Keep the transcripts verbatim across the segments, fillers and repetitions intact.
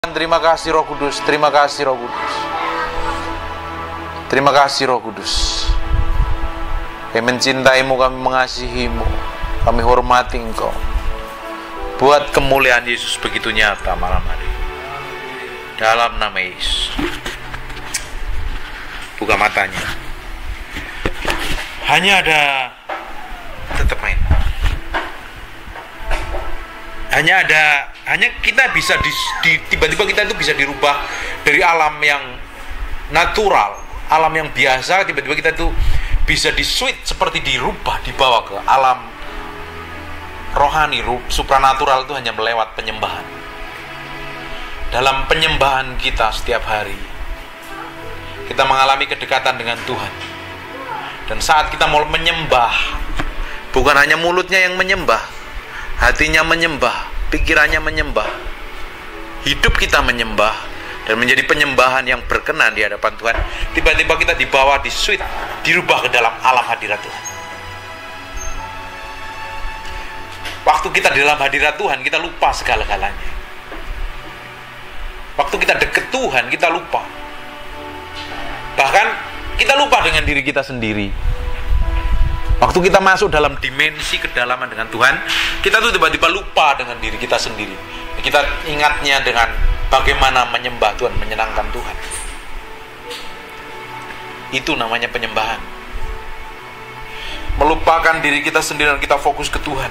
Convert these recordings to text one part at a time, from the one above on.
Terima kasih Roh Kudus, terima kasih Roh Kudus. Terima kasih Roh Kudus. Kami mencintaimu, kami mengasihimu, kami hormati Engkau. Buat kemuliaan Yesus begitu nyata malam hari. Dalam nama Yesus. Buka matanya. Hanya ada tetap main. Hanya ada, hanya kita bisa di, di, tiba-tiba kita itu bisa dirubah dari alam yang natural, alam yang biasa, tiba-tiba kita itu bisa di-switch, seperti dirubah, dibawa ke alam rohani, supranatural. Itu hanya melewat penyembahan. Dalam penyembahan kita setiap hari, kita mengalami kedekatan dengan Tuhan. Dan saat kita mau menyembah, bukan hanya mulutnya yang menyembah, hatinya menyembah, pikirannya menyembah, hidup kita menyembah, dan menjadi penyembahan yang berkenan di hadapan Tuhan. Tiba-tiba kita dibawa, disuit, dirubah ke dalam alam hadirat Tuhan. Waktu kita di dalam hadirat Tuhan, kita lupa segala-galanya. Waktu kita deket Tuhan, kita lupa. Bahkan kita lupa dengan diri kita sendiri. Waktu kita masuk dalam dimensi kedalaman dengan Tuhan, kita tuh tiba-tiba lupa dengan diri kita sendiri. Kita ingatnya dengan bagaimana menyembah Tuhan, menyenangkan Tuhan. Itu namanya penyembahan. Melupakan diri kita sendiri dan kita fokus ke Tuhan.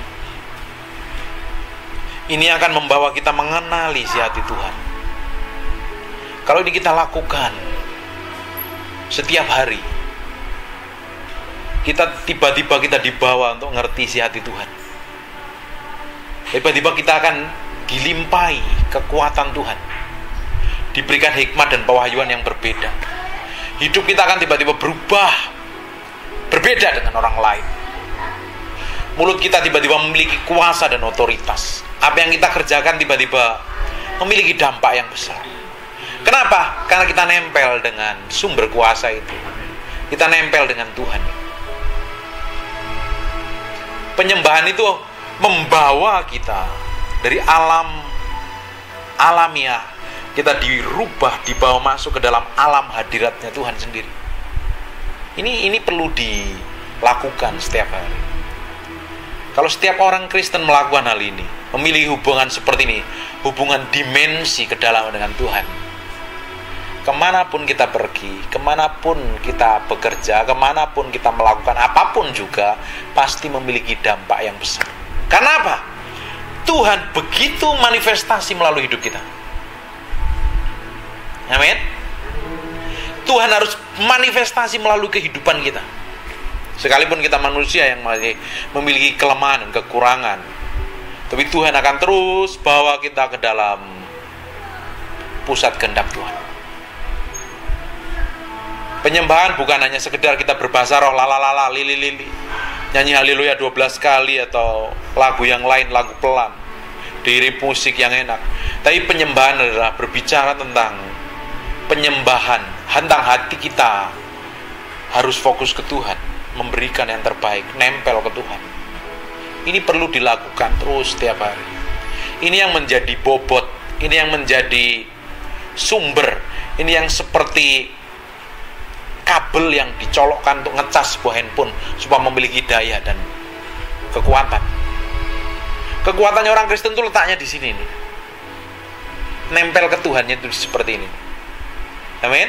Ini akan membawa kita mengenali si hati Tuhan. Kalau ini kita lakukan setiap hari, kita tiba-tiba kita dibawa untuk ngerti si hati Tuhan. Tiba-tiba kita akan dilimpahi kekuatan Tuhan, diberikan hikmat dan pewahyuan yang berbeda. Hidup kita akan tiba-tiba berubah, berbeda dengan orang lain. Mulut kita tiba-tiba memiliki kuasa dan otoritas. Apa yang kita kerjakan tiba-tiba memiliki dampak yang besar. Kenapa? Karena kita nempel dengan sumber kuasa itu. Kita nempel dengan Tuhan. Penyembahan itu membawa kita dari alam alamiah, kita dirubah, dibawa masuk ke dalam alam hadiratnya Tuhan sendiri. Ini ini perlu dilakukan setiap hari. Kalau setiap orang Kristen melakukan hal ini, memilih hubungan seperti ini, hubungan dimensi kedalaman dengan Tuhan, kemanapun kita pergi, kemanapun kita bekerja, kemanapun kita melakukan apapun juga, pasti memiliki dampak yang besar. Karena apa? Tuhan begitu manifestasi melalui hidup kita. Amin. Tuhan harus manifestasi melalui kehidupan kita. Sekalipun kita manusia yang masih memiliki kelemahan dan kekurangan, tapi Tuhan akan terus bawa kita ke dalam pusat kehendak Tuhan. Penyembahan bukan hanya sekedar kita berbahasa roh, lalalala, lili lili, nyanyi haleluya dua belas kali atau lagu yang lain, lagu pelan, diiring musik yang enak. Tapi penyembahan adalah berbicara tentang penyembahan, tentang hati kita harus fokus ke Tuhan, memberikan yang terbaik, nempel ke Tuhan. Ini perlu dilakukan terus setiap hari. Ini yang menjadi bobot, ini yang menjadi sumber, ini yang seperti kabel yang dicolokkan untuk ngecas sebuah handphone supaya memiliki daya dan kekuatan. Kekuatannya orang Kristen itu letaknya di sini nih. Nempel ke Tuhannya itu seperti ini. Amin.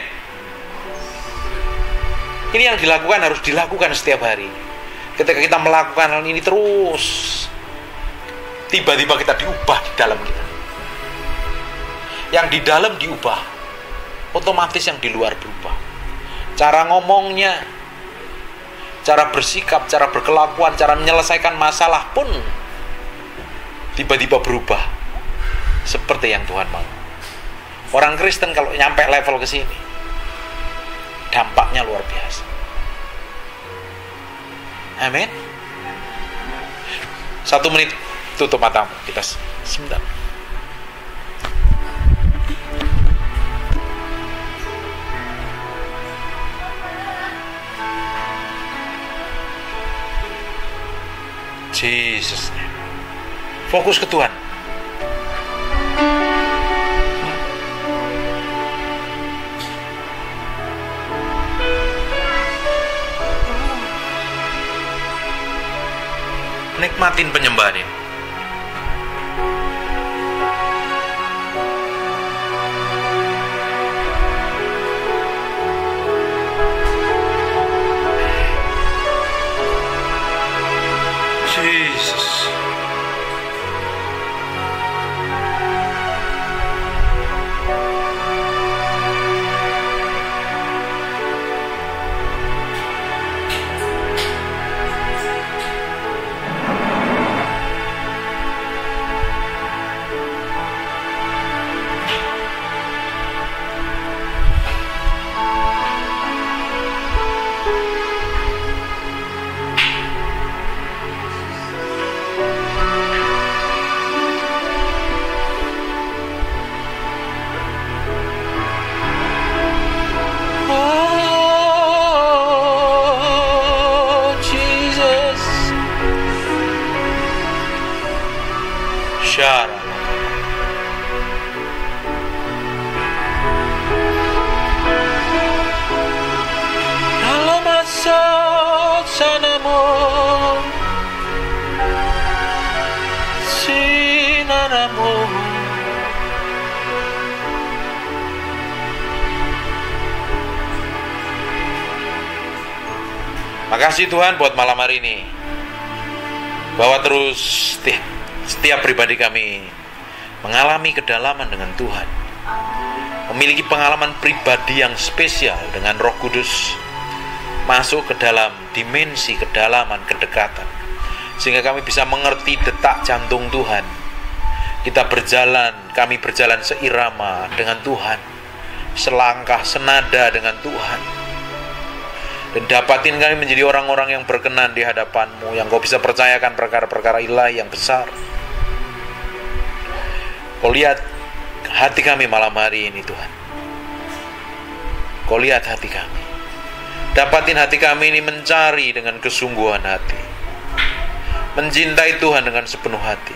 Ini yang dilakukan, harus dilakukan setiap hari. Ketika kita melakukan hal ini terus, tiba-tiba kita diubah di dalam kita. Yang di dalam diubah, otomatis yang di luar berubah. Cara ngomongnya, cara bersikap, cara berkelakuan, cara menyelesaikan masalah pun tiba-tiba berubah seperti yang Tuhan mau. Orang Kristen kalau nyampe level ke sini, dampaknya luar biasa. Amin. Satu menit, tutup matamu. Kita sebentar. Jesus. Fokus ke Tuhan. nikmatin penyembahan ini. Jesus. Syara. Dalam masa sanamu sinaramu, makasih Tuhan buat malam hari ini, bahwa terus setiap, setiap pribadi kami mengalami kedalaman dengan Tuhan, memiliki pengalaman pribadi yang spesial dengan Roh Kudus, masuk ke dalam dimensi kedalaman, kedekatan, sehingga kami bisa mengerti detak jantung Tuhan. Kita berjalan, kami berjalan seirama dengan Tuhan, selangkah senada dengan Tuhan, dan dapatin kami menjadi orang-orang yang berkenan di hadapan-Mu, yang Kau bisa percayakan perkara-perkara ilahi yang besar. Kau lihat hati kami malam hari ini Tuhan. Kau lihat hati kami. Dapatin hati kami ini mencari dengan kesungguhan hati, mencintai Tuhan dengan sepenuh hati,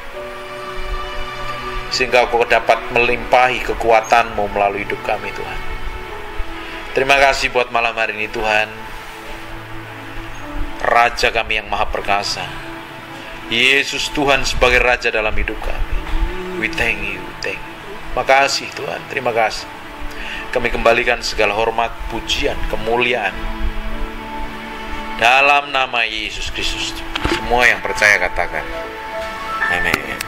sehingga Kau dapat melimpahi kekuatan-Mu melalui hidup kami Tuhan. Terima kasih buat malam hari ini Tuhan, Raja kami yang maha perkasa, Yesus Tuhan sebagai Raja dalam hidup kami. We thank you, thank you. Makasih Tuhan, terima kasih. Kami kembalikan segala hormat, pujian, kemuliaan dalam nama Yesus Kristus. Semua yang percaya katakan amin.